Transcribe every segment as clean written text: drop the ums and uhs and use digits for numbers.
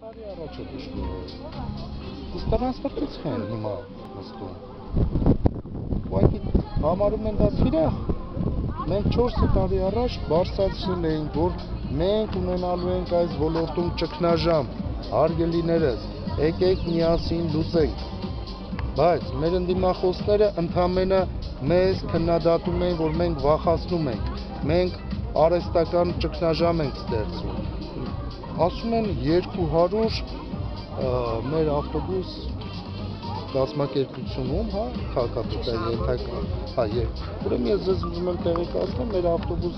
Արի առաջ է դժգոհ։ Իսկ տրանսպորտից են հիմա նստում։ Ուղղակի համարում են դա թիրախ։ Մենք 4 տարի առաջ բարձրացրել էինք, որ մենք ունենալու ենք այս ոլորտում ճգնաժամ, հարգելիներս, եկեք միասին լուծենք։ Բայց մեր ընդդիմախոսները ընդամենը մեզ քննադատում են, որ մենք վախացնում ենք, մենք արհեստական ճգնաժամ ենք ստեղծում։ Ասում են 200 մեր ավտոբուս կազմակերպությունում, հա, քաղաքապետարանի ենթակա, հա, ուրեմն ես ձեզ ուզում եմ տեղեկացնել, մեր ավտոբուս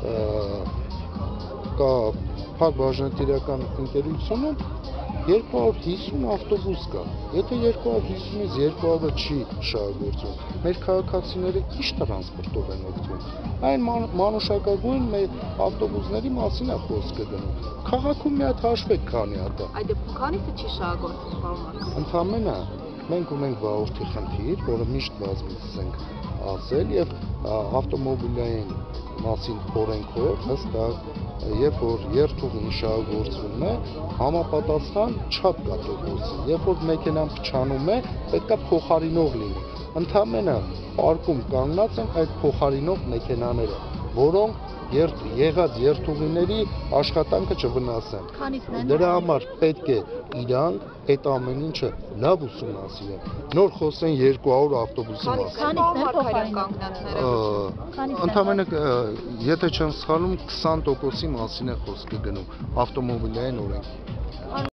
կա Փակ բաժանետիրական ընկերությունում 250 ավտոբուս կա։ Եթե 250-ից 200-ը չի շահագործվում, մեր քաղաքացիները ի՞նչ տրանսպորտով են օգտվում։ Այն մանուշակագույն մեր ավտոբուսների մասին է խոսքը գնում։ Քաղաքում մի հատ հաշվեք քանի հատ է։ Այդ դեպքում քանիսը չի շահագործվում, պարոն։ Ընդամենը մենք ունենք վաղորդի խնդիր, որը միշտ բազմիցս ենք ասել, եւ ավտոմոբիլային մասին օրենքով հստակ, երբ որ երթուղին շահագործվում է, համապատասխան չափ կա տոկոսի, երբ որ մեքենան փչանում է, պետք է փոխարինող լինի։ Ընդամենը պարկում կանգնած են այդ փոխարինող մեքենաները, որոնք եղած երթուղիների աշխատանքը չվնասեն։ Դրա համար պետք է իրանք այդ ամեն ինչը լավ ուսումնասիրեն։ Նոր խոսեն 200 ավտոբուսի մասին։ Ընդամենը, եթե չեմ սխալվում, 20%-ի մասին է խոսքը գնում ավտոմոբիլային օրենքի։